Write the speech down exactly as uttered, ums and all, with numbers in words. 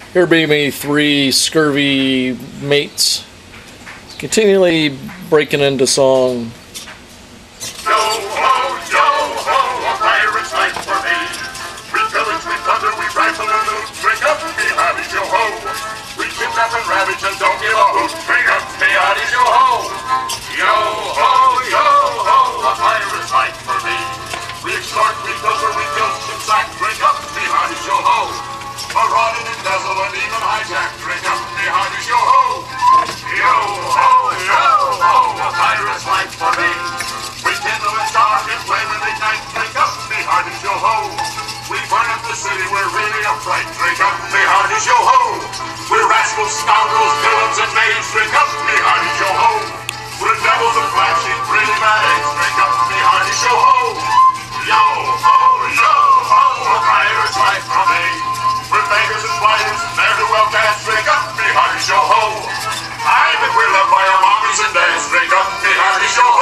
Here be me three scurvy mates continually breaking into song. Yo ho, yo ho, a pirate's life for me. We pillage, we plunder, we rifle and loot. Drink up, me hearties, yo ho. We kidnap and ravage and don't give a hoot. Drink up, me hearties, yo ho. Yo ho, yo ho, a pirate's life for me. We extort, we pilfer, we filch and sack. Drink up, me hearties, yo ho. Maraud and embezzle and even hijack. Drink up, me hearties, yo ho. Yo ho, yo ho, a pirate's life for me. We kindle and starve and flame and ignite. Drink up, me hearties, yo ho. We burn up the city, we're really a fright. Drink up, me hearties, yo ho. We're rascals, scoundrels, villains, and knaves. Drink up, me hearties, yo ho. We're devils and flashing, pretty bad eggs. Drink up, me hearties, yo ho. Yo ho, yo ho, a pirate's life for me. We're beggars and fighters, ne'er do well cast. Drink up, me hearties, yo ho. I think we're loved by our mommies and dads. Drink up, me hearties, yo ho.